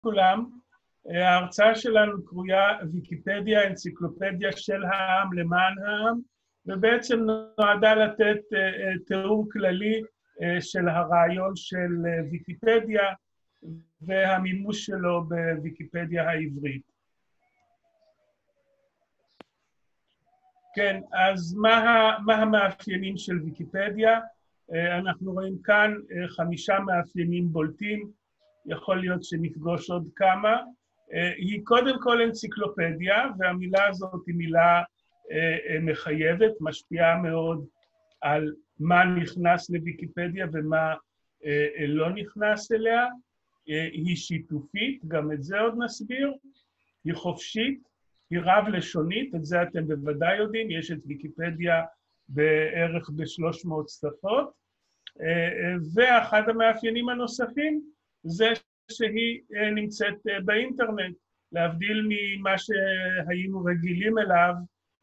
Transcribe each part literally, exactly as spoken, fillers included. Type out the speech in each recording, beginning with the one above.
לכולם. ההרצאה שלנו קרויה ויקיפדיה, אנציקלופדיה של העם למען העם, ובעצם נועדה לתת תיאור כללי של הרעיון של ויקיפדיה והמימוש שלו בוויקיפדיה העברית. כן, אז מה, מה המאפיינים של ויקיפדיה? אנחנו רואים כאן חמישה מאפיינים בולטים, יכול להיות שנפגוש עוד כמה. היא קודם כל אנציקלופדיה, והמילה הזאת היא מילה מחייבת, משפיעה מאוד על מה נכנס לוויקיפדיה ומה לא נכנס אליה. היא שיתופית, גם את זה עוד נסביר. היא חופשית, היא רב-לשונית, את זה אתם בוודאי יודעים, יש את ויקיפדיה בערך ב-שלוש מאות שפות, ואחד המאפיינים הנוספים זה שהיא נמצאת באינטרנט, להבדיל ממה שהיינו רגילים אליו,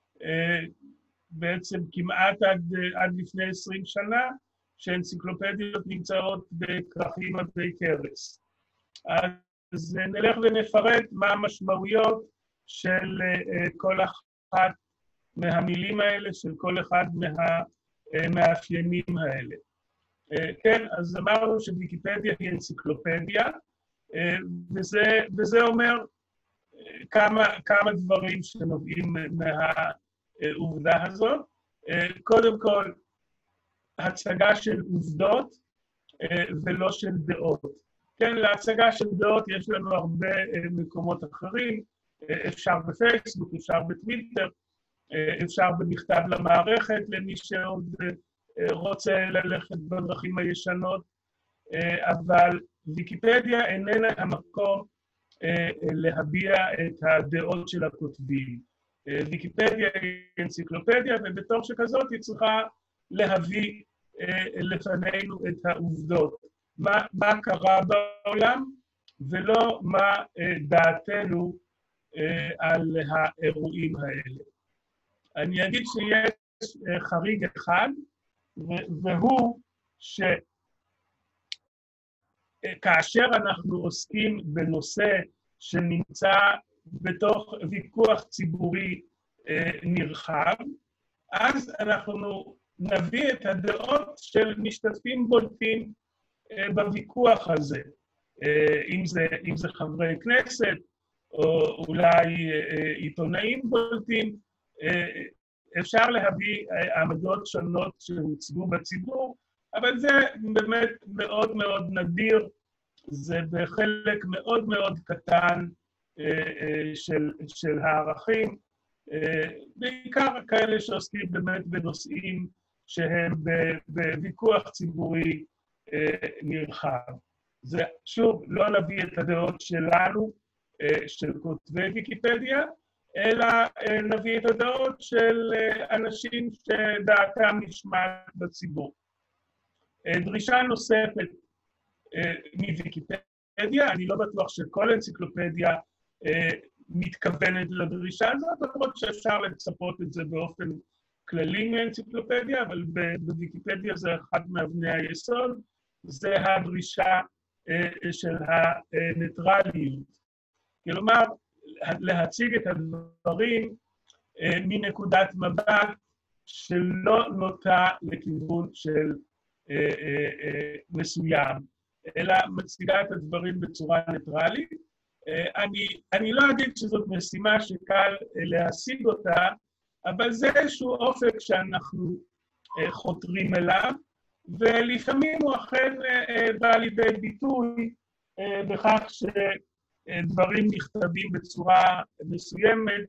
בעצם כמעט עד, עד לפני עשרים שנה, שאנציקלופדיות נמצאות בכרכים עבי כרס. אז נלך ונפרט מה המשמעויות של כל אחת מהמילים האלה, של כל אחד מהמאפיינים האלה. כן, אז אמרנו שוויקיפדיה היא אנציקלופדיה, וזה, וזה אומר כמה, כמה דברים שנובעים מהעובדה הזאת. קודם כל, הצגה של עובדות ולא של דעות. כן, להצגה של דעות יש לנו הרבה מקומות אחרים, אפשר בפייסבוק, אפשר בטוויטר, אפשר במכתב למערכת למי שעוד רוצה ללכת בדרכים הישנות, אבל ויקיפדיה איננה המקום להביע את הדעות של הכותבים. ויקיפדיה היא אנציקלופדיה, ובתור שכזאת היא צריכה להביא לפנינו את העובדות. מה, מה קרה בעולם, ולא מה דעתנו על האירועים האלה. אני אגיד שיש חריג אחד, והוא שכאשר אנחנו עוסקים בנושא שנמצא בתוך ויכוח ציבורי נרחב, אז אנחנו נביא את הדעות של משתתפים בולטים בוויכוח הזה, אם זה, אם זה חברי כנסת, או אולי עיתונאים בולטים, אפשר להביא עמדות שונות שהוצגו בציבור, אבל זה באמת מאוד מאוד נדיר, זה בחלק מאוד מאוד קטן של, של הערכים, בעיקר כאלה שעוסקים באמת בנושאים שהם בוויכוח ציבורי נרחב. זה שוב, לא נביא את הדעות שלנו, של כותבי ויקיפדיה, אלא נביא את הדעות של אנשים שדעתם נשמעת בציבור. דרישה נוספת מוויקיפדיה, אני לא בטוח שכל אנציקלופדיה מתכוונת לדרישה הזאת, למרות שאפשר לצפות את זה באופן כללי מאנציקלופדיה, אבל בוויקיפדיה זה אחת מאבני היסוד, זה הדרישה של הניטרליות. כלומר, להציג את הדברים מנקודת מבט שלא נוטה לכיוון של מסוים, אלא מציגה את הדברים בצורה ניטרלית. אני, אני לא אגיד שזאת משימה שקל להשיג אותה, אבל זה איזשהו אופק שאנחנו חותרים אליו, ולפעמים הוא אכן בא לידי ביטוי בכך שדברים נכתבים בצורה מסוימת,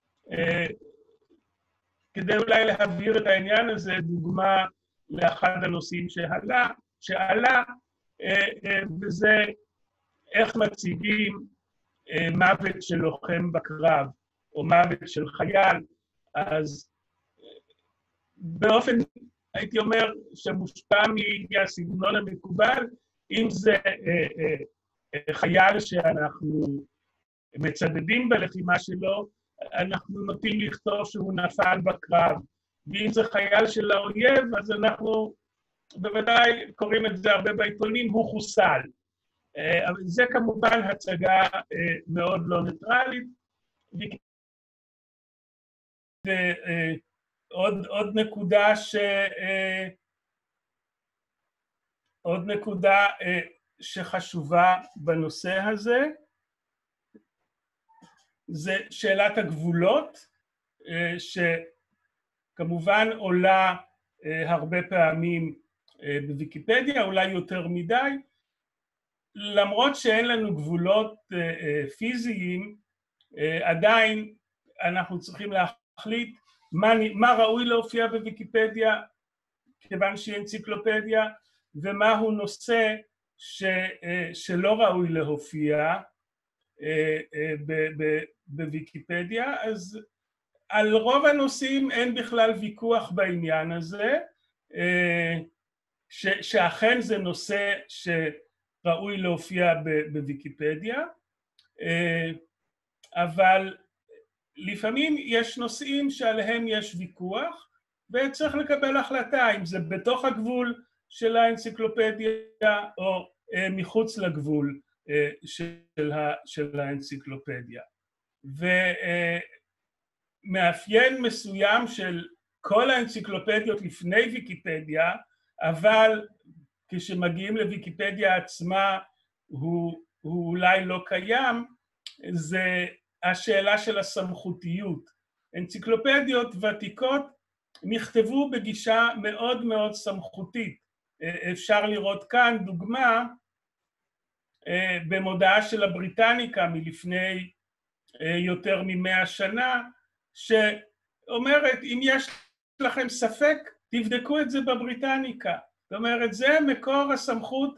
כדי אולי להעביר את העניין הזה, דוגמה לאחד הנושאים שעלה, שעלה וזה איך מציגים מוות של לוחם בקרב, או מוות של חייל. אז באופן, הייתי אומר, שמושפע מהסגנון המקובל, אם זה חייל שאנחנו מצדדים בלחימה שלו, אנחנו נוטים לכתוב שהוא נפל בקרב. ואם זה חייל של האויב, אז אנחנו בוודאי קוראים את זה הרבה בעיתונים, הוא חוסל. אבל זה כמובן הצגה מאוד לא ניטרלית. ועוד עוד נקודה ש... עוד נקודה שחשובה בנושא הזה, זה שאלת הגבולות, שכמובן עולה הרבה פעמים בוויקיפדיה, אולי יותר מדי, למרות שאין לנו גבולות פיזיים, עדיין אנחנו צריכים להחליט מה, מה ראוי להופיע בוויקיפדיה, כיוון שהיא אנציקלופדיה, ומהו נושא ש, שלא ראוי להופיע בוויקיפדיה. אז על רוב הנושאים אין בכלל ויכוח בעניין הזה, ש, שאכן זה נושא שראוי להופיע בוויקיפדיה, אבל לפעמים יש נושאים שעליהם יש ויכוח, וצריך לקבל החלטה אם זה בתוך הגבול של האנציקלופדיה או מחוץ לגבול של, ה, של האנציקלופדיה. ומאפיין מסוים של כל האנציקלופדיות לפני ויקיפדיה, אבל כשמגיעים לוויקיפדיה עצמה הוא, הוא אולי לא קיים, זה השאלה של הסמכותיות. אנציקלופדיות ותיקות נכתבו בגישה מאוד מאוד סמכותית. אפשר לראות כאן דוגמה במודעה של הבריטניקה מלפני יותר ממאה שנה, שאומרת, אם יש לכם ספק, תבדקו את זה בבריטניקה. זאת אומרת, זה מקור הסמכות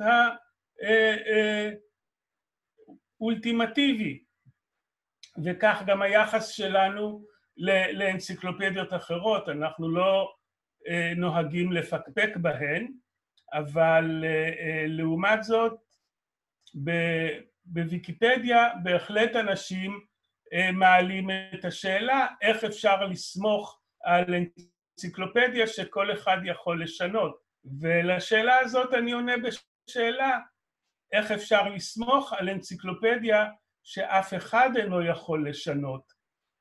האולטימטיבי, וכך גם היחס שלנו לאנציקלופדיות אחרות. אנחנו לא נוהגים לפקפק בהן, אבל לעומת זאת, בוויקיפדיה בהחלט אנשים מעלים את השאלה איך אפשר לסמוך על אנציקלופדיה שכל אחד יכול לשנות. ולשאלה הזאת אני עונה בשאלה, איך אפשר לסמוך על אנציקלופדיה שאף אחד אינו יכול לשנות.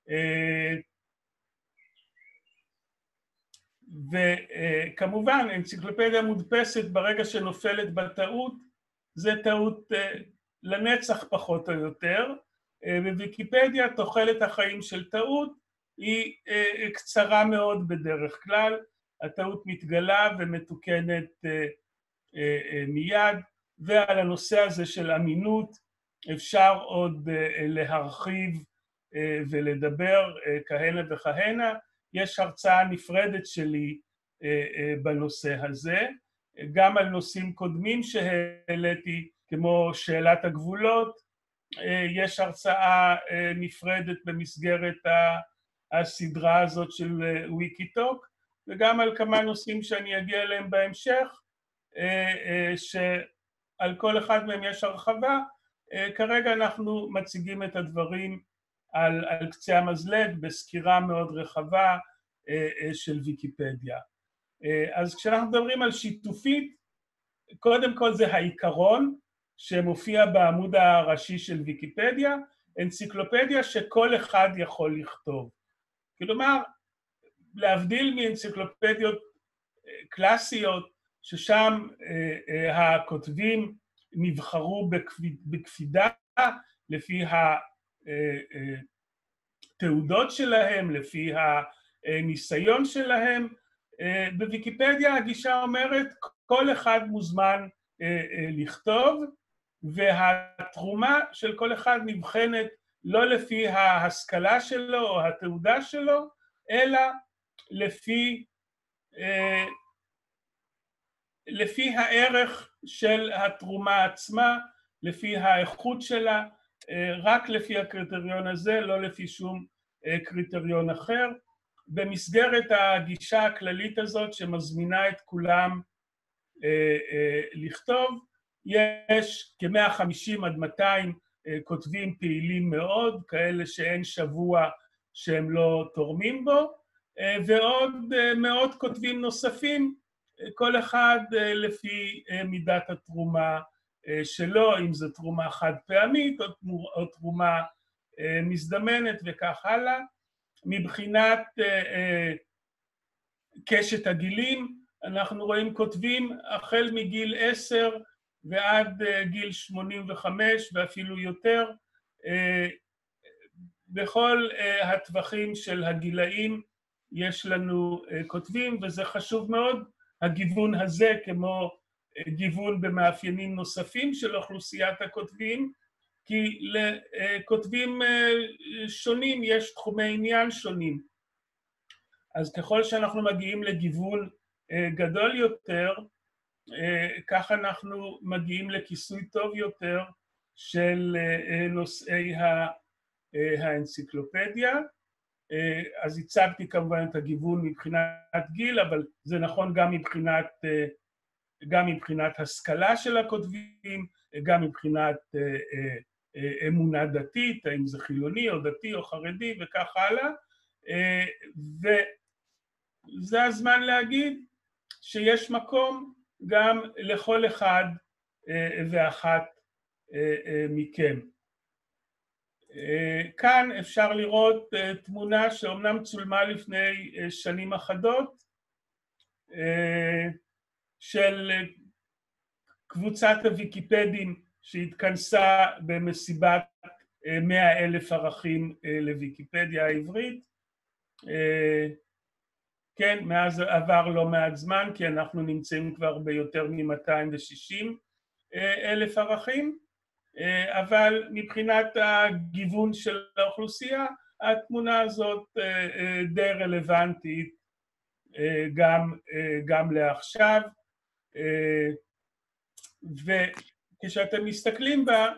וכמובן, אנציקלופדיה מודפסת ברגע שנופלת בטעות, זה טעות לנצח פחות או יותר. בוויקיפדיה תוחלת החיים של טעות היא קצרה מאוד בדרך כלל, הטעות מתגלה ומתוקנת מיד, ועל הנושא הזה של אמינות אפשר עוד להרחיב ולדבר כהנה וכהנה. יש הרצאה נפרדת שלי בנושא הזה, גם על נושאים קודמים שהעליתי, כמו שאלת הגבולות, יש הרצאה נפרדת במסגרת הסדרה הזאת של ויקיטוק, וגם על כמה נושאים שאני אגיע אליהם בהמשך, שעל כל אחד מהם יש הרחבה. כרגע אנחנו מציגים את הדברים על, על קצה המזלג בסקירה מאוד רחבה של ויקיפדיה. אז כשאנחנו מדברים על שיתופית, קודם כל זה העיקרון שמופיע בעמוד הראשי של ויקיפדיה, אנציקלופדיה שכל אחד יכול לכתוב. כלומר, להבדיל מאנציקלופדיות קלאסיות, ששם הכותבים נבחרו בקפידה לפי התעודות שלהם, לפי הניסיון שלהם, בוויקיפדיה הגישה אומרת כל אחד מוזמן לכתוב, והתרומה של כל אחד נבחנת לא לפי ההשכלה שלו או התעודה שלו, אלא לפי, לפי הערך של התרומה עצמה, לפי האיכות שלה, רק לפי הקריטריון הזה, לא לפי שום קריטריון אחר. במסגרת הגישה הכללית הזאת שמזמינה את כולם לכתוב, יש כ-מאה וחמישים עד מאתיים כותבים פעילים מאוד, כאלה שאין שבוע שהם לא תורמים בו, ועוד מאות כותבים נוספים, כל אחד לפי מידת התרומה שלו, אם זו תרומה חד פעמית או תרומה מזדמנת וכך הלאה. מבחינת קשת הגילים, אנחנו רואים כותבים החל מגיל עשר ועד גיל שמונים וחמש ואפילו יותר, בכל הטווחים של הגילאים יש לנו כותבים, וזה חשוב מאוד, הגיוון הזה, כמו גיוון במאפיינים נוספים של אוכלוסיית הכותבים, כי לכותבים שונים יש תחומי עניין שונים. אז ככל שאנחנו מגיעים לגיוון גדול יותר, כך אנחנו מגיעים לכיסוי טוב יותר של נושאי האנציקלופדיה. אז הצגתי כמובן את הגיוון מבחינת גיל, אבל זה נכון גם מבחינת, גם מבחינת השכלה של הכותבים, גם מבחינת אמונה דתית, האם זה חילוני או דתי או חרדי וכך הלאה. וזה הזמן להגיד שיש מקום גם לכל אחד ואחת מכם. כאן אפשר לראות תמונה שאומנם צולמה לפני שנים אחדות, של קבוצת הוויקיפדים שהתכנסה במסיבת מאה אלף ערכים לוויקיפדיה העברית. כן, מאז עבר לא מעט זמן, כי אנחנו נמצאים כבר ביותר מ-מאתיים ושישים אלף ערכים, אבל מבחינת הגיוון של האוכלוסייה, התמונה הזאת די רלוונטית גם, גם לעכשיו. וכשאתם מסתכלים בה,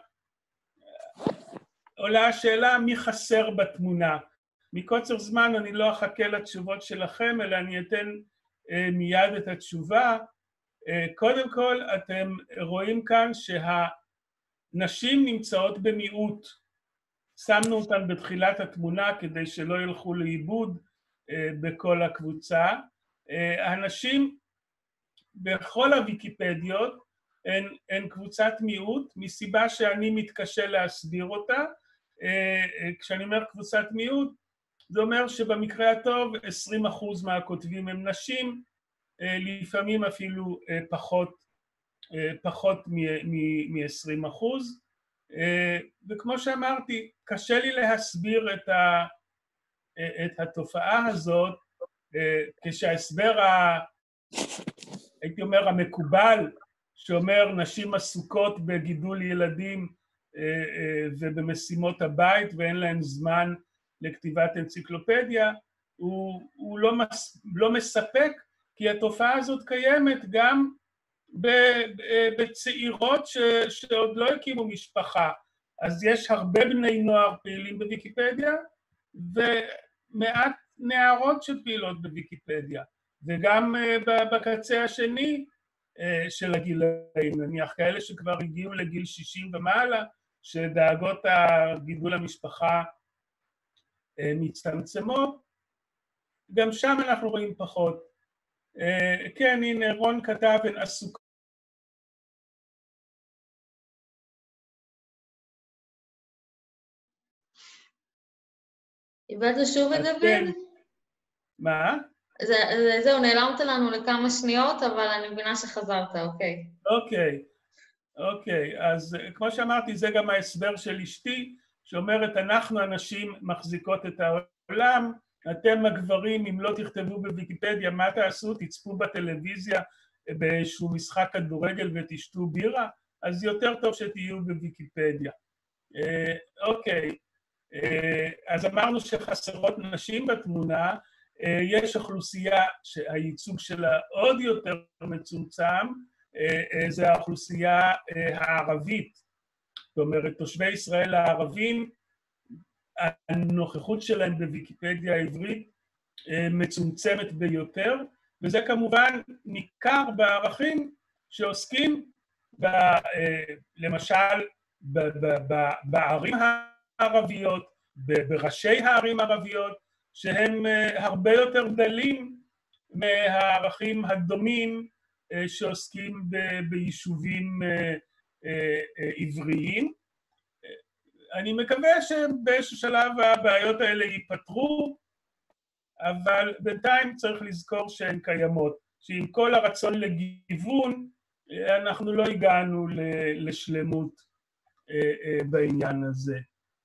עולה השאלה מי חסר בתמונה. מקוצר זמן אני לא אחכה לתשובות שלכם, אלא אני אתן מיד את התשובה. קודם כל, אתם רואים כאן שהנשים נמצאות במיעוט. שמנו אותן בתחילת התמונה כדי שלא ילכו לאיבוד בכל הקבוצה. הנשים בכל הוויקיפדיות הן, הן קבוצת מיעוט, מסיבה שאני מתקשה להסביר אותה. כשאני אומר קבוצת מיעוט, זה אומר שבמקרה הטוב עשרים אחוז מהכותבים הם נשים, לפעמים אפילו פחות, פחות מ-עשרים אחוז. וכמו שאמרתי, קשה לי להסביר את, ה, את התופעה הזאת, כשההסבר, ה, הייתי אומר, המקובל, שאומר נשים עסוקות בגידול ילדים ובמשימות הבית ואין להן זמן לכתיבת אנציקלופדיה, הוא, הוא לא, מס, לא מספק, כי התופעה הזאת קיימת גם בצעירות ש, שעוד לא הקימו משפחה. אז יש הרבה בני נוער פעילים בוויקיפדיה, ומעט נערות שפעילות בוויקיפדיה. וגם בקצה השני של הגילאים, נניח כאלה שכבר הגיעו לגיל שישים ומעלה, שדאגות הגידול המשפחה מצטמצמות, גם שם אנחנו רואים פחות. כן, הנה רון כתב, הן עסוקות. איבדת שוב את דוד? מה? זה, זהו, נעלמת לנו לכמה שניות, אבל אני מבינה שחזרת, אוקיי. אוקיי, אוקיי, אז כמו שאמרתי, זה גם ההסבר של אשתי, שאומרת, אנחנו הנשים מחזיקות את העולם, אתם הגברים, אם לא תכתבו בוויקיפדיה, מה תעשו? תצפו בטלוויזיה באיזשהו משחק כדורגל ותשתו בירה? אז יותר טוב שתהיו בוויקיפדיה. אוקיי, אז אמרנו שחסרות נשים בתמונה, יש אוכלוסייה שהייצוג שלה עוד יותר מצומצם, זה האוכלוסייה הערבית. זאת אומרת, תושבי ישראל הערבים, הנוכחות שלהם בוויקיפדיה העברית מצומצמת ביותר, וזה כמובן ניכר בערכים שעוסקים ב, למשל ב, ב, ב, בערים הערביות, בראשי הערים הערביות, שהם הרבה יותר דלים מהערכים הדומים שעוסקים ב, ביישובים עבריים. אני מקווה שבאיזשהו שלב הבעיות האלה ייפתרו, אבל בינתיים צריך לזכור שהן קיימות, שעם כל הרצון לגיוון, אנחנו לא הגענו לשלמות בעניין הזה.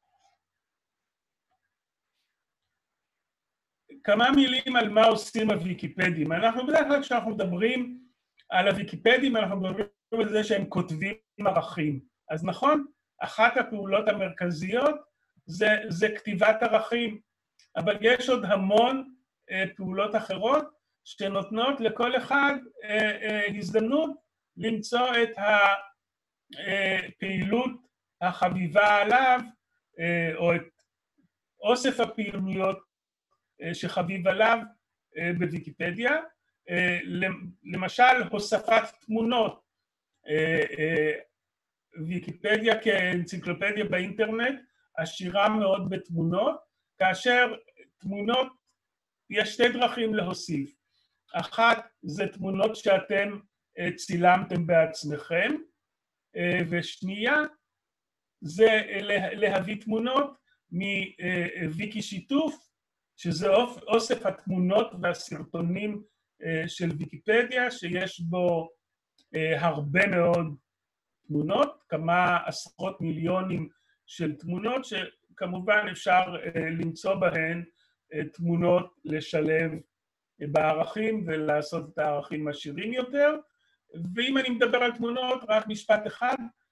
כמה מילים על מה עושים הוויקיפדים. אנחנו בדרך כלל כשאנחנו מדברים על הוויקיפדים, אנחנו מדברים על זה שהם כותבים ערכים. אז נכון, אחת הפעולות המרכזיות זה, זה כתיבת ערכים, אבל יש עוד המון אה, פעולות אחרות שנותנות לכל אחד אה, אה, הזדמנות למצוא את הפעילות החביבה עליו, אה, או את אוסף הפעילויות אה, שחביב עליו אה, בוויקיפדיה. אה, למשל, הוספת תמונות. אה, אה, ויקיפדיה כאנציקלופדיה באינטרנט עשירה מאוד בתמונות, כאשר תמונות, יש שתי דרכים להוסיף. אחת זה תמונות שאתם צילמתם בעצמכם, ושנייה זה להביא תמונות מוויקי שיתוף, שזה אוסף התמונות והסרטונים של ויקיפדיה, שיש בו הרבה מאוד תמונות, כמה עשרות מיליונים של תמונות, שכמובן אפשר למצוא בהן תמונות לשלב בערכים ולעשות את הערכים עשירים יותר. ואם אני מדבר על תמונות, רק משפט אחד,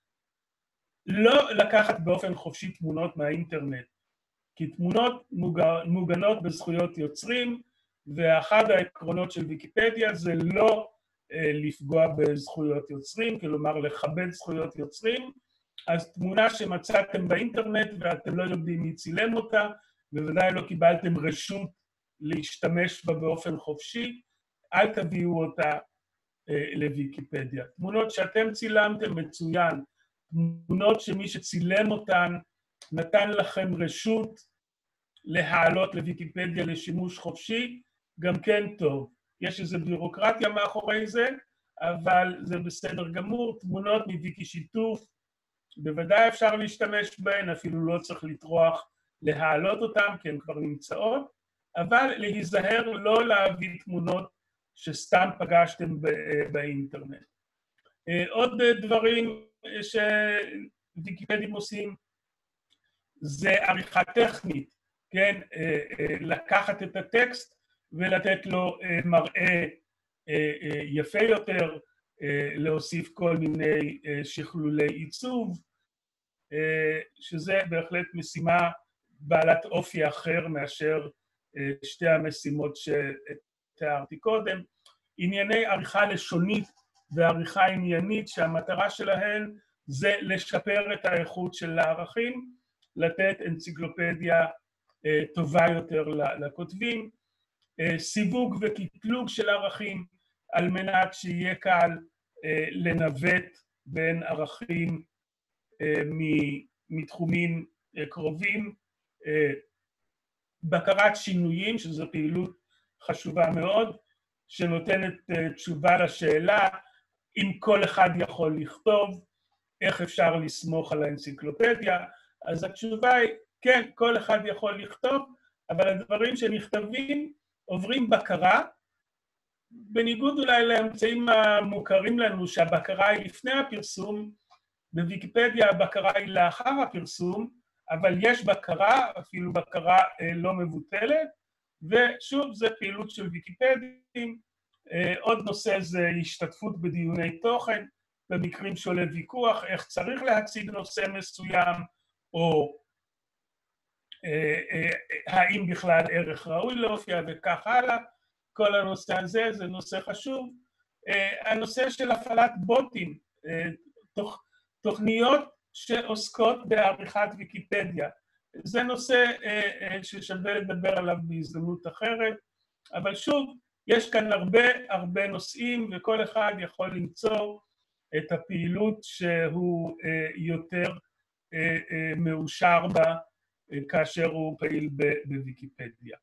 לא לקחת באופן חופשי תמונות מהאינטרנט, כי תמונות מוגנות בזכויות יוצרים, ואחד העקרונות של ויקיפדיה זה לא לפגוע בזכויות יוצרים, כלומר לכבד זכויות יוצרים. אז תמונה שמצאתם באינטרנט ואתם לא יודעים מי צילם אותה, בוודאי לא קיבלתם רשות להשתמש בה באופן חופשי, אל תביאו אותה לוויקיפדיה. תמונות שאתם צילמתם מצוין, תמונות שמי שצילם אותן נתן לכם רשות להעלות לוויקיפדיה לשימוש חופשי, גם כן טוב. יש איזו בירוקרטיה מאחורי זה, אבל זה בסדר גמור. תמונות מוויקי שיתוף, בוודאי אפשר להשתמש בהן, אפילו לא צריך לטרוח להעלות אותן, כי הן כבר נמצאות, אבל להיזהר לא להביא תמונות שסתם פגשתם באינטרנט. עוד דברים שוויקיפדים עושים, זה עריכה טכנית, כן? לקחת את הטקסט ולתת לו מראה יפה יותר, להוסיף כל מיני שכלולי עיצוב, שזה בהחלט משימה בעלת אופי אחר מאשר שתי המשימות שתיארתי קודם. ענייני עריכה לשונית ועריכה עניינית שהמטרה שלהן זה לשפר את האיכות של הערכים, לתת אנציקלופדיה טובה יותר לכותבים, סיווג וקטלוג של ערכים על מנת שיהיה קל לנווט בין ערכים מתחומים קרובים, בקרת שינויים, שזו פעילות חשובה מאוד, שנותנת תשובה לשאלה אם כל אחד יכול לכתוב, איך אפשר לסמוך על האנציקלופדיה. אז התשובה היא, כן, כל אחד יכול לכתוב, אבל הדברים שנכתבים עוברים בקרה, בניגוד אולי לאמצעים המוכרים לנו שהבקרה היא לפני הפרסום, בוויקיפדיה הבקרה היא לאחר הפרסום, אבל יש בקרה, אפילו בקרה לא מבוטלת, ושוב, זה פעילות של ויקיפדים. עוד נושא זה השתתפות בדיוני תוכן, במקרים שעולה ויכוח, איך צריך להציג נושא מסוים, או האם בכלל ערך ראוי להופיע וכך הלאה. כל הנושא הזה זה נושא חשוב. הנושא של הפעלת בוטים, תוכניות שעוסקות בעריכת ויקיפדיה. זה נושא ששווה לדבר עליו בהזדמנות אחרת, אבל שוב, יש כאן הרבה הרבה נושאים, וכל אחד יכול למצוא את הפעילות שהוא יותר מאושר בה כאשר הוא פעיל בוויקיפדיה.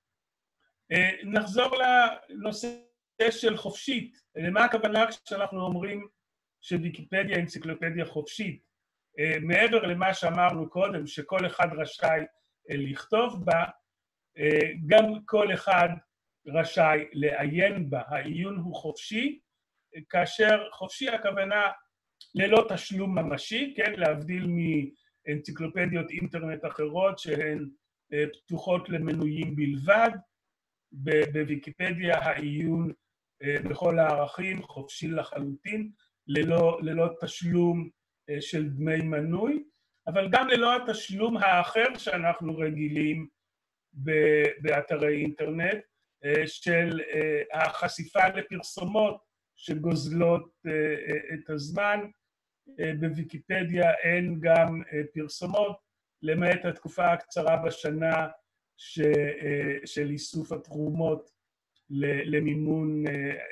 נחזור לנושא של חופשית. למה הכוונה כשאנחנו אומרים שוויקיפדיה אנציקלופדיה חופשית. מעבר למה שאמרנו קודם, שכל אחד רשאי לכתוב בה, גם כל אחד רשאי לעיין בה. העיון הוא חופשי, כאשר חופשי הכוונה ללא תשלום ממשי, כן, להבדיל מאנציקלופדיות אינטרנט אחרות שהן פתוחות למנויים בלבד. בוויקיפדיה העיון בכל הערכים חופשי לחלוטין, ללא, ללא תשלום של דמי מנוי, אבל גם ללא התשלום האחר שאנחנו רגילים באתרי אינטרנט, של החשיפה לפרסומות שגוזלות את הזמן. בוויקיפדיה אין גם פרסומות, למעט התקופה הקצרה בשנה ש, של איסוף התרומות למימון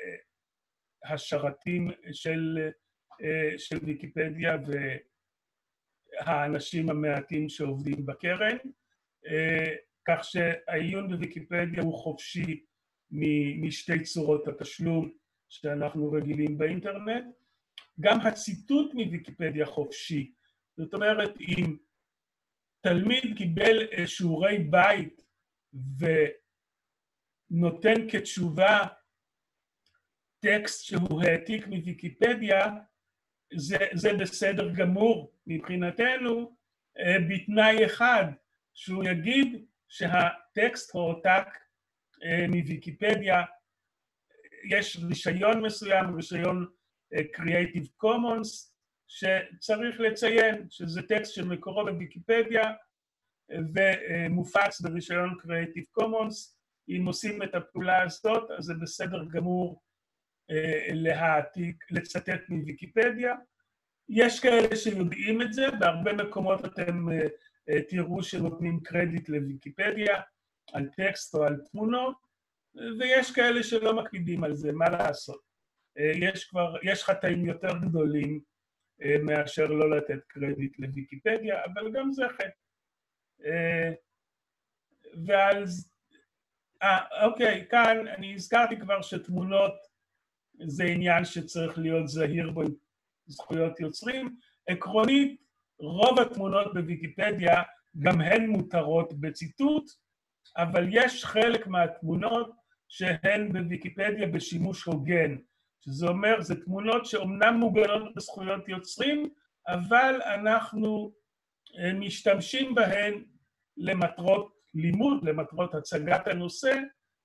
השרתים של, של ויקיפדיה והאנשים המעטים שעובדים בקרן, כך שהעיון בוויקיפדיה הוא חופשי משתי צורות התשלום שאנחנו רגילים באינטרנט. גם הציטוט מוויקיפדיה חופשי, זאת אומרת, אם תלמיד קיבל שיעורי בית ונותן כתשובה טקסט שהוא העתיק מוויקיפדיה, זה, זה בסדר גמור מבחינתנו, בתנאי אחד, שהוא יגיד שהטקסט הועתק מוויקיפדיה, יש רישיון מסוים, רישיון Creative Commons, שצריך לציין שזה טקסט שמקורו בוויקיפדיה ומופץ ברישיון Creative Commons. אם עושים את הפעולה הזאת, אז זה בסדר גמור להעתיק, לצטט מוויקיפדיה. יש כאלה שיודעים את זה, בהרבה מקומות אתם תראו שנותנים קרדיט לוויקיפדיה על טקסט או על תמונות, ויש כאלה שלא מקפידים על זה, מה לעשות? יש כבר, יש חטאים יותר גדולים מאשר לא לתת קרדיט לוויקיפדיה, אבל גם זה חטא. ועל... אה, אוקיי, כאן אני הזכרתי כבר שתמונות זה עניין שצריך להיות זהיר בו עם זכויות יוצרים. עקרונית, רוב התמונות בוויקיפדיה גם הן מותרות בציטוט, אבל יש חלק מהתמונות שהן בוויקיפדיה בשימוש הוגן, שזה אומר, זה תמונות שאומנם מוגנות בזכויות יוצרים, אבל אנחנו משתמשים בהן למטרות לימוד, למטרות הצגת הנושא,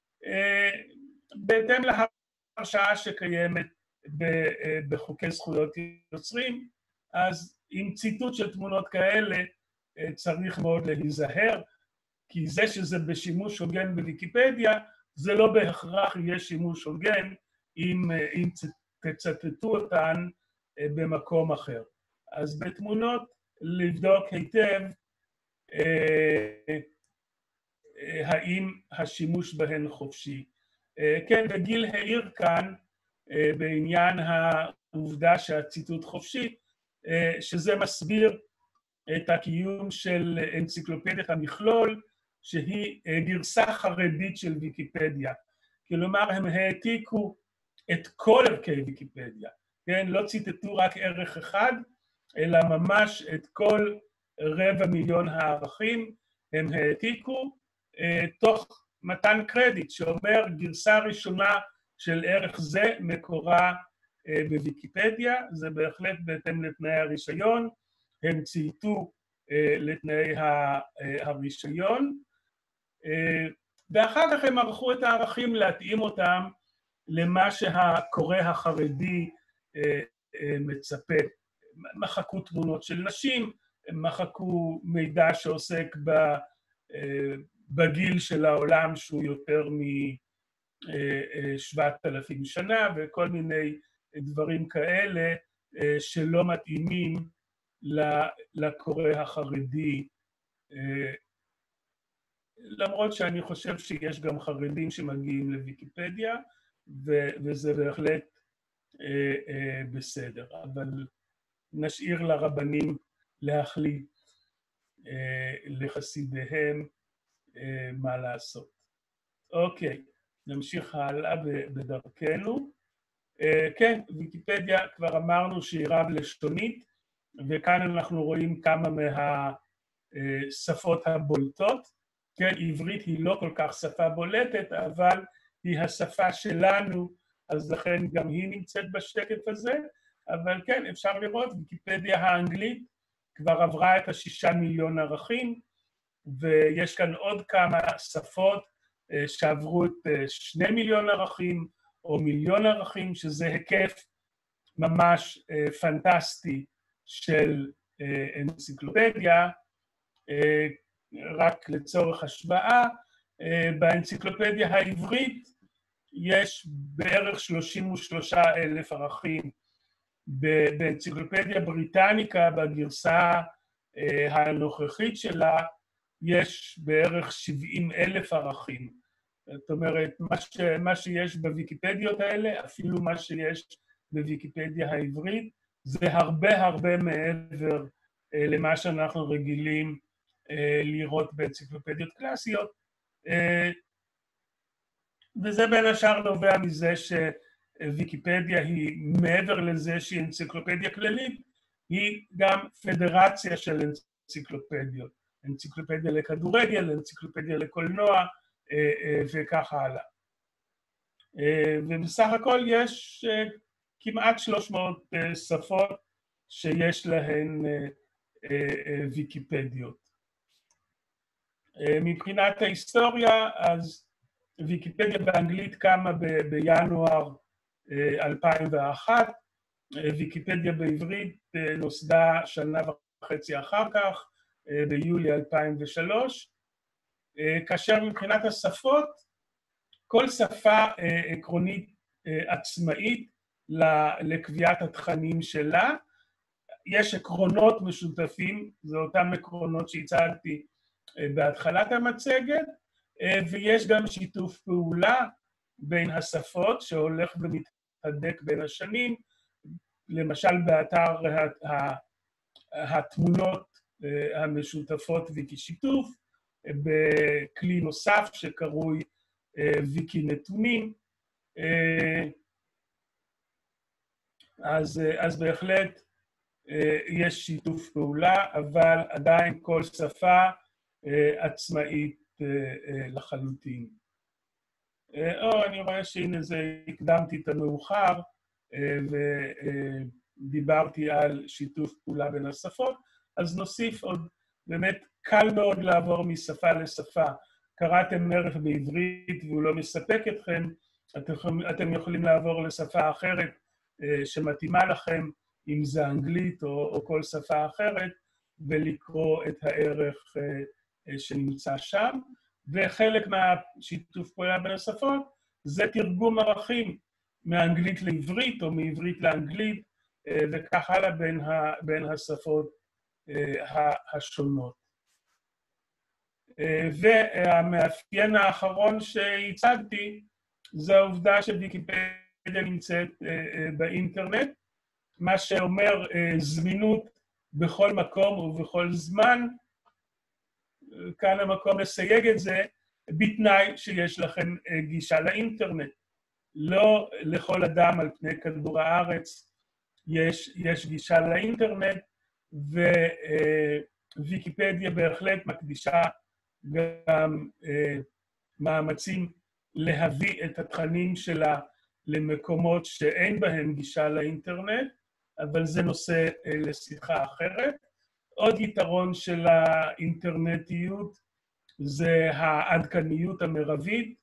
בהתאם להרשאה שקיימת בחוקי זכויות יוצרים. אז עם ציטוט של תמונות כאלה צריך מאוד להיזהר, כי זה שזה בשימוש הוגן בוויקיפדיה, זה לא בהכרח יהיה שימוש הוגן אם, אם תצטטו אותן במקום אחר. אז בתמונות לבדוק היטב האם השימוש בהן חופשי. כן, וגיל העיר כאן בעניין העובדה שהציטוט חופשי, שזה מסביר את הקיום של אנציקלופדיית המכלול, שהיא גרסה חרדית של ויקיפדיה. כלומר, הם העתיקו את כל ערכי ויקיפדיה, כן? לא ציטטו רק ערך אחד, אלא ממש את כל רבע מיליון הערכים הם העתיקו, תוך מתן קרדיט, שאומר גרסה ראשונה של ערך זה מקורה בוויקיפדיה, זה בהחלט בהתאם לתנאי הרישיון, הם צייתו לתנאי הרישיון, ואחר כך הם ערכו את הערכים להתאים אותם למה שהקורא החרדי מצפה. מחקו תמונות של נשים, מחקו מידע שעוסק בגיל של העולם שהוא יותר משבעת אלפים שנה, וכל מיני דברים כאלה שלא מתאימים לקורא החרדי, למרות שאני חושב שיש גם חרדים שמגיעים לוויקיפדיה, וזה בהחלט בסדר, אבל נשאיר לרבנים להחליט לחסידיהם מה לעשות. אוקיי, נמשיך הלאה בדרכנו. כן, ויקיפדיה כבר אמרנו שהיא רב-לשונית, וכאן אנחנו רואים כמה מהשפות הבולטות. כן, עברית היא לא כל כך שפה בולטת, אבל היא השפה שלנו, אז לכן גם היא נמצאת בשקף הזה. אבל כן, אפשר לראות, ויקיפדיה האנגלית כבר עברה את השישה מיליון ערכים, ויש כאן עוד כמה שפות שעברו את שני מיליון ערכים, או מיליון ערכים, שזה היקף ממש פנטסטי של אנציקלופדיה. רק לצורך השוואה, באנציקלופדיה העברית יש בערך שלושים ושלושה אלף ערכים. באנציקלופדיה בריטניקה, בגרסה הנוכחית שלה, יש בערך שבעים אלף ערכים. זאת אומרת, מה, ש, מה שיש בוויקיפדיות האלה, אפילו מה שיש בוויקיפדיה העברית, זה הרבה הרבה מעבר אה, למה שאנחנו רגילים אה, לראות באנציקלופדיות קלאסיות. אה, וזה בין השאר נובע מזה שוויקיפדיה היא, מעבר לזה שהיא אנציקלופדיה כללית, היא גם פדרציה של אנציקלופדיות. אנציקלופדיה לכדורגל, אנציקלופדיה לקולנוע, וכך הלאה. ובסך הכל יש כמעט שלוש מאות שפות שיש להן ויקיפדיות. מבחינת ההיסטוריה, אז ויקיפדיה באנגלית קמה בינואר אלפיים ואחת, ויקיפדיה בעברית נוסדה שנה וחצי אחר כך, ביולי אלפיים ושלוש, כאשר מבחינת השפות, כל שפה עקרונית עצמאית לקביעת התכנים שלה. יש עקרונות משותפים, זה אותם עקרונות שהצגתי בהתחלת המצגת, ויש גם שיתוף פעולה בין השפות שהולך ומתהדק בין השנים, למשל באתר התמונות המשותפות ויקי שיתוף, בכלי נוסף שקרוי ויקי נתונים. אז, אז בהחלט יש שיתוף פעולה, אבל עדיין כל שפה עצמאית לחלוטין. או, אני רואה שהנה זה, הקדמתי את המאוחר, ודיברתי על שיתוף פעולה בין השפות, אז נוסיף עוד, באמת קל מאוד לעבור משפה לשפה. קראתם ערך בעברית והוא לא מספק אתכם, אתם, אתם יכולים לעבור לשפה אחרת שמתאימה לכם, אם זה אנגלית או, או כל שפה אחרת, ולקרוא את הערך שנמצא שם. וחלק מהשיתוף פעולה בין השפות זה תרגום ערכים מאנגלית לעברית או מעברית לאנגלית, וכך הלאה בין, ה, בין השפות השונות. והמאפיין האחרון שהצגתי, זה העובדה שוויקיפדיה נמצאת באינטרנט, מה שאומר זמינות בכל מקום ובכל זמן. כאן המקום לסייג את זה, בתנאי שיש לכם גישה לאינטרנט. לא לכל אדם על פני כדור הארץ יש, יש גישה לאינטרנט, וויקיפדיה בהחלט מקדישה גם מאמצים להביא את התכנים שלה למקומות שאין בהם גישה לאינטרנט, אבל זה נושא לשיחה אחרת. עוד יתרון של האינטרנטיות זה העדכניות המרבית.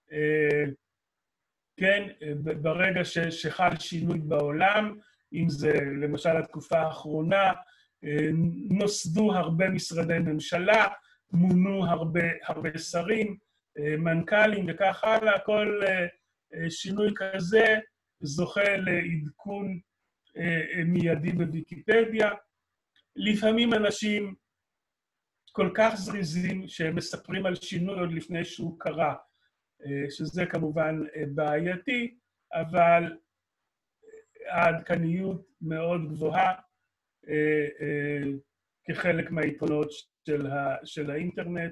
כן, ברגע שחל שינוי בעולם, אם זה למשל התקופה האחרונה, נוסדו הרבה משרדי ממשלה, מונו הרבה, הרבה שרים, מנכ"לים וכך הלאה, כל שינוי כזה זוכה לעדכון מיידי בוויקיפדיה. לפעמים אנשים כל כך זריזים שהם מספרים על שינוי עוד לפני שהוא קרה, שזה כמובן בעייתי, אבל העדכניות מאוד גבוהה כחלק מהיתרונות של, ה, של האינטרנט.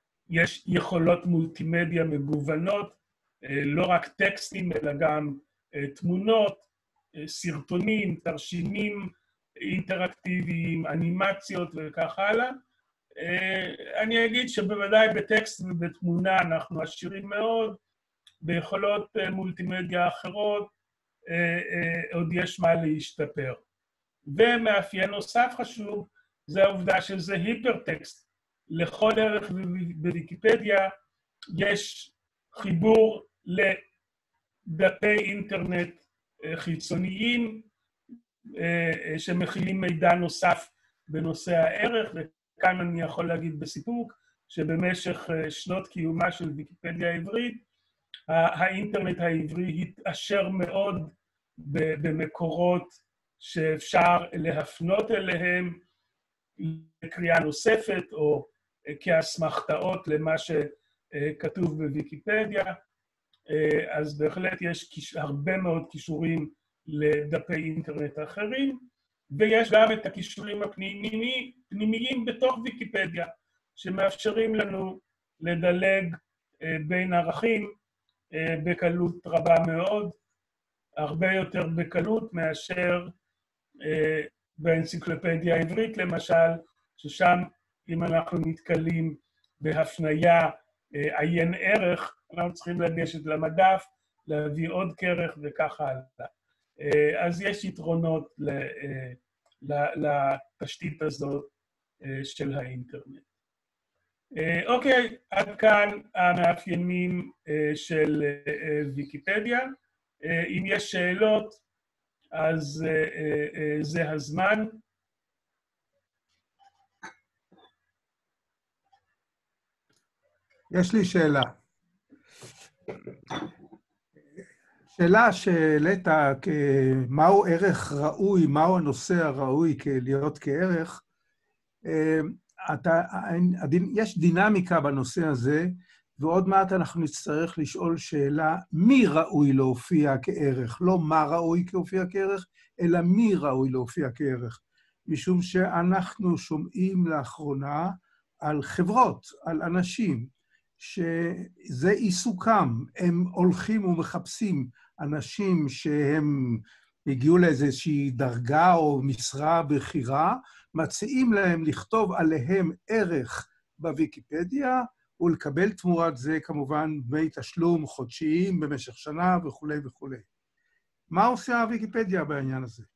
יש יכולות מולטימדיה מגוונות, לא רק טקסטים, אלא גם תמונות, סרטונים, תרשימים אינטראקטיביים, אנימציות וכך הלאה. אני אגיד שבוודאי בטקסט ובתמונה אנחנו עשירים מאוד, ביכולות מולטימדיה אחרות עוד יש מה להשתפר. ומאפיין נוסף חשוב, זה העובדה שזה היפרטקסט. לכל ערך בוויקיפדיה יש חיבור לדפי אינטרנט חיצוניים שמכילים מידע נוסף בנושא הערך, וכאן אני יכול להגיד בסיפוק שבמשך שנות קיומה של ויקיפדיה העברית, האינטרנט העברי התעשר מאוד במקורות שאפשר להפנות אליהם לקריאה נוספת או כאסמכתאות למה שכתוב בוויקיפדיה. אז בהחלט יש הרבה מאוד קישורים לדפי אינטרנט אחרים, ויש גם את הקישורים הפנימיים בתוך ויקיפדיה, שמאפשרים לנו לדלג בין ערכים בקלות רבה מאוד, הרבה יותר בקלות מאשר באנציקלופדיה העברית למשל, ששם אם אנחנו נתקלים בהפניה עיין ערך, אנחנו צריכים לגשת למדף, להביא עוד כרך וכך הלאה. אז יש יתרונות לתשתית הזאת של האינטרנט. אוקיי, עד כאן המאפיינים של ויקיפדיה. אם יש שאלות, אז זה הזמן. יש לי שאלה. שאלה שהעלית, מהו ערך ראוי, מהו הנושא הראוי להיות כערך, אתה, יש דינמיקה בנושא הזה, ועוד מעט אנחנו נצטרך לשאול שאלה, מי ראוי להופיע כערך? לא מה ראוי להופיע כערך, אלא מי ראוי להופיע כערך. משום שאנחנו שומעים לאחרונה על חברות, על אנשים, שזה עיסוקם, הם הולכים ומחפשים אנשים שהם הגיעו לאיזושהי דרגה או משרה בכירה, מציעים להם לכתוב עליהם ערך בוויקיפדיה, ולקבל תמורת זה כמובן דמי תשלום חודשיים במשך שנה וכו' וכו'. מה עושה הוויקיפדיה בעניין הזה?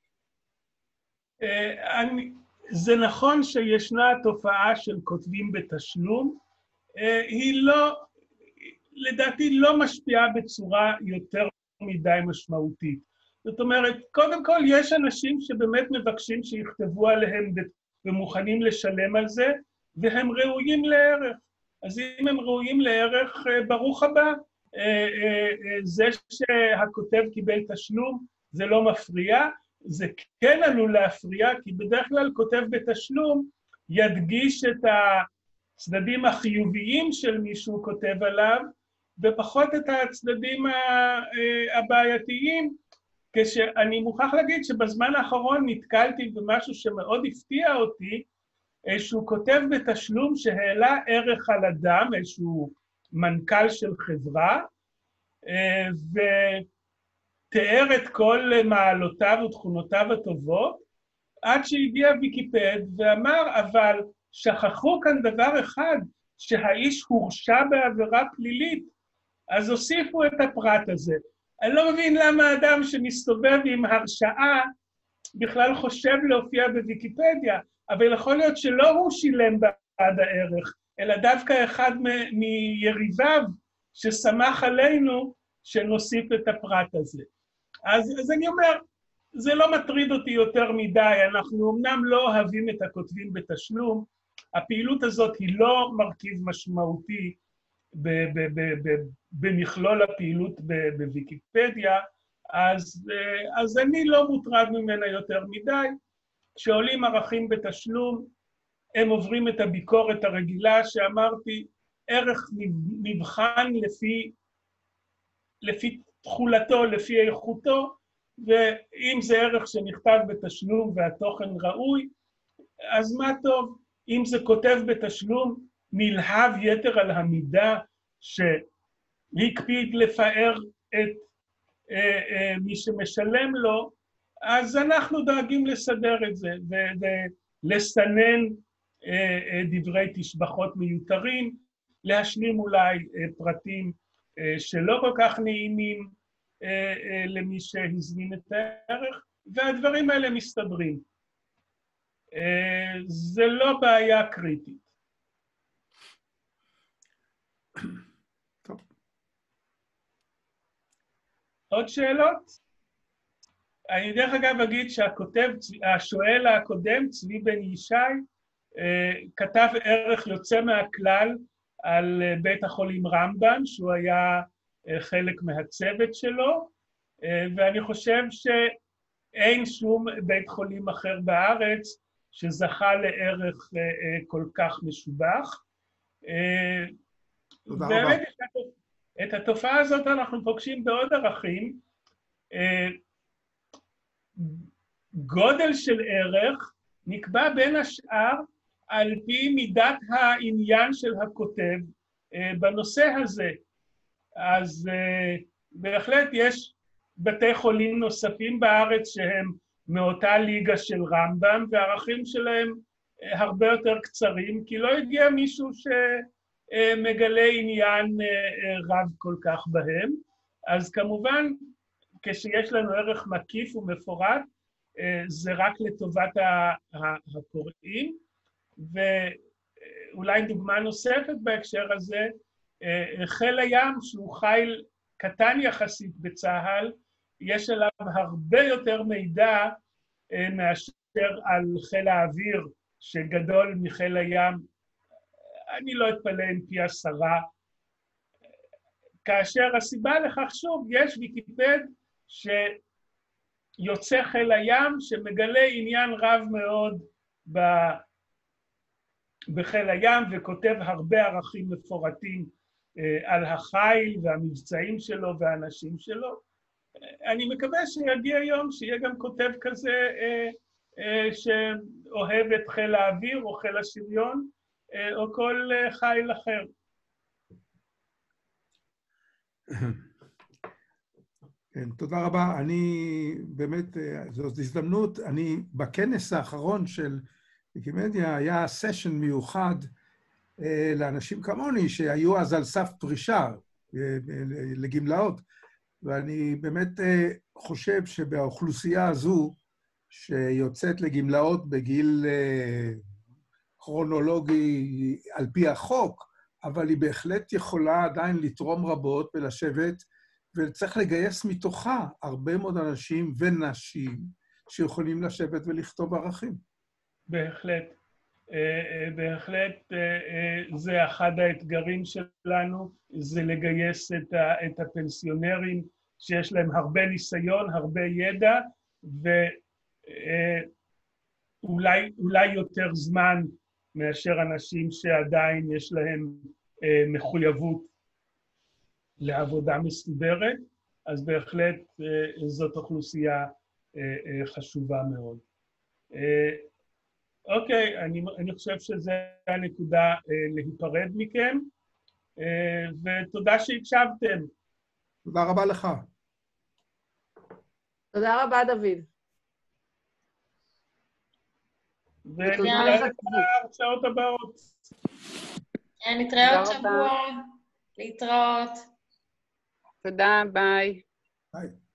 זה נכון שישנה תופעה של כותבים בתשלום, היא לא, לדעתי לא משפיעה בצורה יותר מדי משמעותית. זאת אומרת, קודם כל יש אנשים שבאמת מבקשים שיכתבו עליהם ומוכנים לשלם על זה, והם ראויים לערך. אז אם הם ראויים לערך, ברוך הבא. זה שהכותב קיבל תשלום, זה לא מפריע, זה כן עלול להפריע, כי בדרך כלל כותב בתשלום ידגיש את הצדדים החיוביים של מי שהוא כותב עליו, ופחות את הצדדים הבעייתיים, כשאני מוכרח להגיד שבזמן האחרון נתקלתי במשהו שמאוד הפתיע אותי, שהוא כותב בתשלום שהעלה ערך על אדם, איזשהו מנכ"ל של חברה, ותיאר את כל מעלותיו ותכונותיו הטובות, עד שהגיע ויקיפד ואמר, אבל שכחו כאן דבר אחד, שהאיש הורשע בעבירה פלילית, אז הוסיפו את הפרט הזה. אני לא מבין למה אדם שמסתובב עם הרשעה בכלל חושב להופיע בוויקיפדיה, אבל יכול להיות שלא הוא שילם בעד הערך, אלא דווקא אחד מיריביו ששמח עלינו שנוסיף את הפרט הזה. אז, אז אני אומר, זה לא מטריד אותי יותר מדי, אנחנו אמנם לא אוהבים את הכותבים בתשלום, הפעילות הזאת היא לא מרכיב משמעותי במכלול הפעילות בוויקיפדיה, אז, אז אני לא מוטרד ממנה יותר מדי. כשעולים ערכים בתשלום, הם עוברים את הביקורת הרגילה שאמרתי, ערך נבחן לפי, לפי תחולתו, לפי איכותו, ואם זה ערך שנכתב בתשלום והתוכן ראוי, אז מה טוב, אם זה כותב בתשלום, נלהב יתר על המידה שהקפיד לפאר את מי שמשלם לו, אז אנחנו דואגים לסדר את זה, ולסנן דברי תשבחות מיותרים, להשלים אולי פרטים שלא כל כך נעימים למי שהזמין את הערך, והדברים האלה מסתדרים. זה לא בעיה קריטית. טוב. עוד שאלות? אני דרך אגב אגיד שהכותב, השואל הקודם, צבי בן ישי, כתב ערך יוצא מהכלל על בית החולים רמב"ם, שהוא היה חלק מהצוות שלו, ואני חושב שאין שום בית חולים אחר בארץ שזכה לערך כל כך משובח. תודה רבה. באמת, את התופעה הזאת אנחנו פוגשים בעוד ערכים. גודל של ערך נקבע בין השאר על פי מידת העניין של הכותב בנושא הזה. אז בהחלט יש בתי חולים נוספים בארץ שהם מאותה ליגה של רמב"ם, והערכים שלהם הרבה יותר קצרים, כי לא הגיע מישהו שמגלה עניין רב כל כך בהם. אז כמובן, כשיש לנו ערך מקיף ומפורט, זה רק לטובת הקוראים. ואולי דוגמה נוספת בהקשר הזה, חיל הים, שהוא חיל קטן יחסית בצה"ל, יש עליו הרבה יותר מידע מאשר על חיל האוויר, שגדול מחיל הים, אני לא אתפלא עם פי עשרה. כאשר הסיבה לכך, שוב, יש ויקיפד שיוצא חיל הים, שמגלה עניין רב מאוד ב... בחיל הים, וכותב הרבה ערכים מפורטים על החיל והמבצעים שלו והאנשים שלו. אני מקווה שיגיע יום שיהיה גם כותב כזה שאוהב את חיל האוויר או חיל השריון או כל חיל אחר. כן, תודה רבה. אני באמת, זאת הזדמנות, אני בכנס האחרון של ויקימדיה היה סשן מיוחד לאנשים כמוני שהיו אז על סף פרישה לגמלאות, ואני באמת חושב שבאוכלוסייה הזו שיוצאת לגמלאות בגיל כרונולוגי על פי החוק, אבל היא בהחלט יכולה עדיין לתרום רבות ולשבת, וצריך לגייס מתוכה הרבה מאוד אנשים ונשים שיכולים לשבת ולכתוב ערכים. בהחלט. בהחלט זה אחד האתגרים שלנו, זה לגייס את הפנסיונרים שיש להם הרבה ניסיון, הרבה ידע, ואולי אולי יותר זמן מאשר אנשים שעדיין יש להם מחויבות לעבודה מסודרת, אז בהחלט זאת אוכלוסייה חשובה מאוד. אוקיי, אני, אני חושב שזו הנקודה להיפרד מכם, ותודה שהקשבתם. תודה רבה לך. תודה רבה, דוד. ונתראה להרצאות הבאות. נתראה עוד שבוע. להתראות. תודה, ביי. ביי.